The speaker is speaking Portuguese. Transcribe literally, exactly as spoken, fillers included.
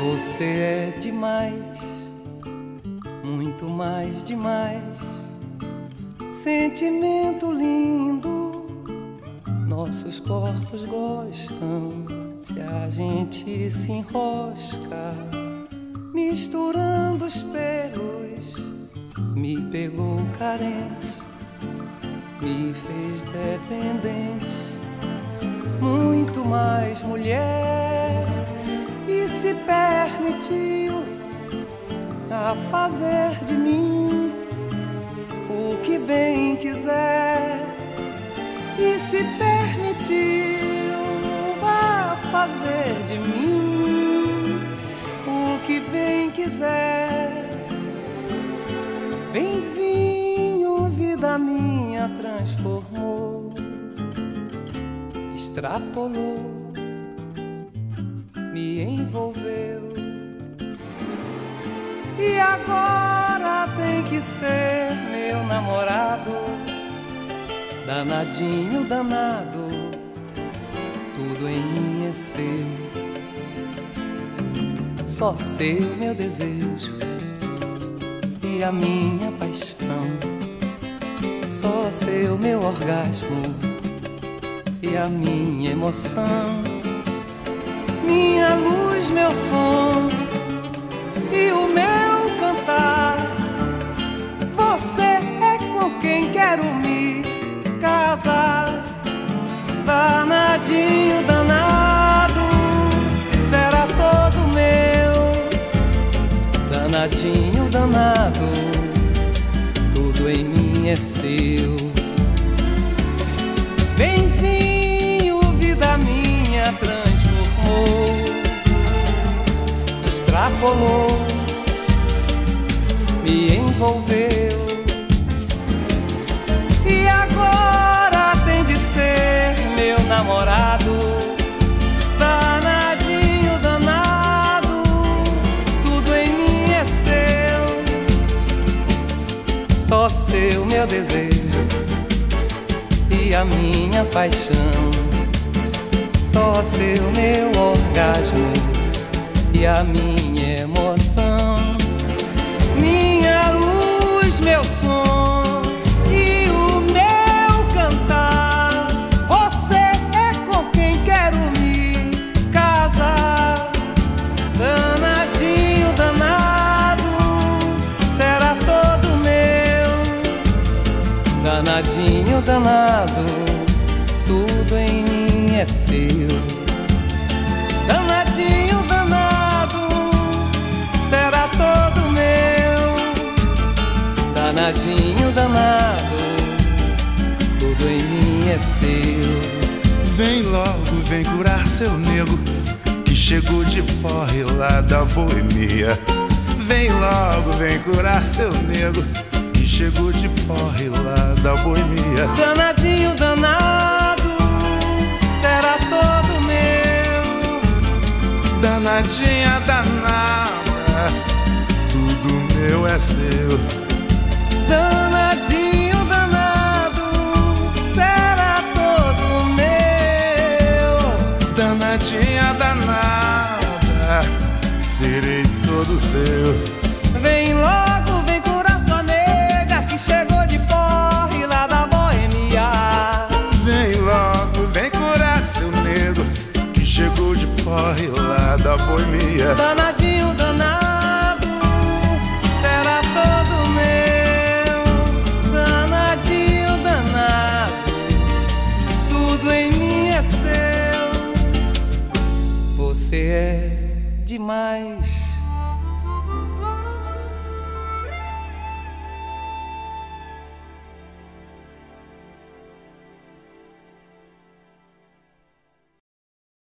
Você é demais, muito mais demais. Sentimento lindo, nossos corpos gostam. Se a gente se enrosca, misturando os pelos, me pegou carente, me fez dependente, muito mais mulher, e se permitiu a fazer de mim o que bem quiser, e se permitiu a fazer de mim o que bem quiser. Benzinho, vida minha, transformou, extrapolou, me envolveu, e agora tem que ser meu namorado, danadinho, danado, tudo em mim é seu, só seu meu desejo e a minha paixão, só seu meu orgasmo e a minha emoção, minha luz, meu som e o meu cantar. Você é com quem quero me casar, danadinho, danado, será todo meu, danadinho, danado, tudo em mim é seu. Benzinho, vida minha, transformou, extrapolou, me envolveu, e agora tem de ser meu namorado, danadinho, danado, tudo em mim é seu, só seu meu desejo e a minha paixão, só seu meu orgasmo e a minha emoção, minha luz, meu som e o meu cantar. Você é com quem quero me casar, danadinho, danado, será todo meu, danadinho, danado, tudo em mim é seu, danadinho, danado, será todo meu, danadinho, danado, tudo em mim é seu. Vem logo, vem curar seu nego, que chegou de porre lá da boemia. Vem logo, vem curar seu nego, que chegou de porre lá da boemia. Danadinho, danado, será todo meu, danadinha, danada, tudo meu é seu, danadinho, danado, será todo meu, danadinha, danada, serei todo seu. Vem logo, vem curar sua nega, que chegou de porre lá da boemia. Vem logo, vem curar seu nego, que chegou de porre lá da boemia. Danadinho, danado, será todo meu, danadinho, danado, tudo em mim é seu. Você é demais,